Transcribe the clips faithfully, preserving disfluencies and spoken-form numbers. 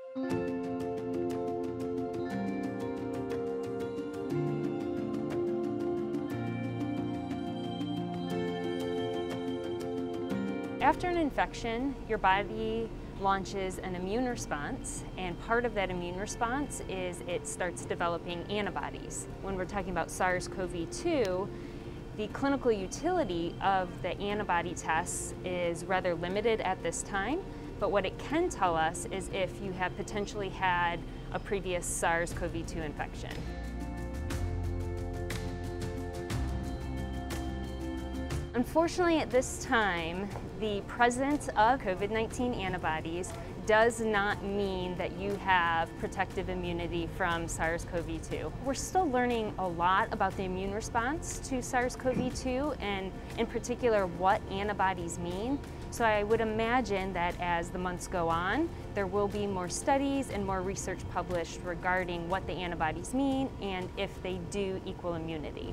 After an infection, your body launches an immune response, and part of that immune response is it starts developing antibodies. When we're talking about SARS CoV two, the clinical utility of the antibody tests is rather limited at this time, but what it can tell us is if you have potentially had a previous SARS CoV two infection. Unfortunately, at this time, the presence of COVID nineteen antibodies does not mean that you have protective immunity from SARS CoV two. We're still learning a lot about the immune response to SARS CoV two and in particular what antibodies mean. So I would imagine that as the months go on, there will be more studies and more research published regarding what the antibodies mean and if they do equal immunity.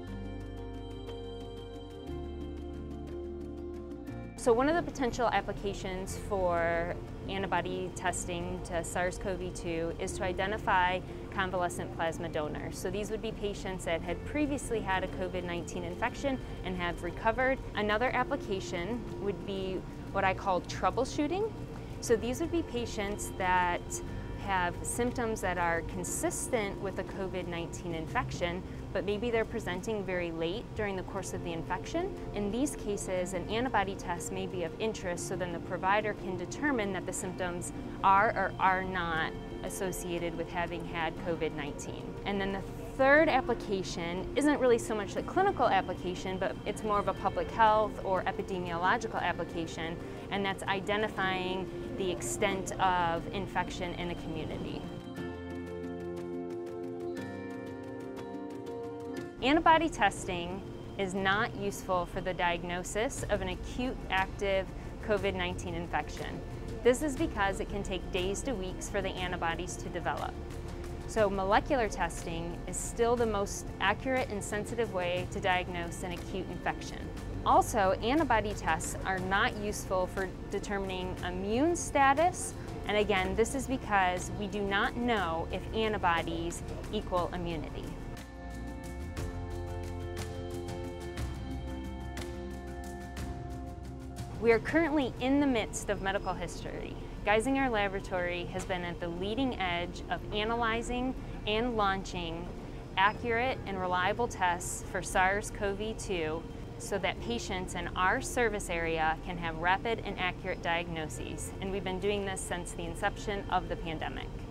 So one of the potential applications for antibody testing to SARS CoV two is to identify convalescent plasma donors. So these would be patients that had previously had a COVID nineteen infection and have recovered. Another application would be what I call troubleshooting. So these would be patients that have symptoms that are consistent with a COVID nineteen infection, but maybe they're presenting very late during the course of the infection. In these cases, an antibody test may be of interest so then the provider can determine that the symptoms are or are not associated with having had COVID nineteen. And then the third application isn't really so much a clinical application, but it's more of a public health or epidemiological application, and that's identifying the extent of infection in a community. Antibody testing is not useful for the diagnosis of an acute active COVID nineteen infection. This is because it can take days to weeks for the antibodies to develop. So molecular testing is still the most accurate and sensitive way to diagnose an acute infection. Also, antibody tests are not useful for determining immune status, and again, this is because we do not know if antibodies equal immunity. We are currently in the midst of medical history. Geisinger Laboratory has been at the leading edge of analyzing and launching accurate and reliable tests for SARS CoV two so that patients in our service area can have rapid and accurate diagnoses. And we've been doing this since the inception of the pandemic.